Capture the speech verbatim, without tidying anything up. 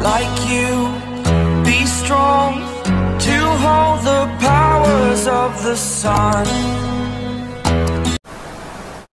like you. Be strong to hold the powers of the sun.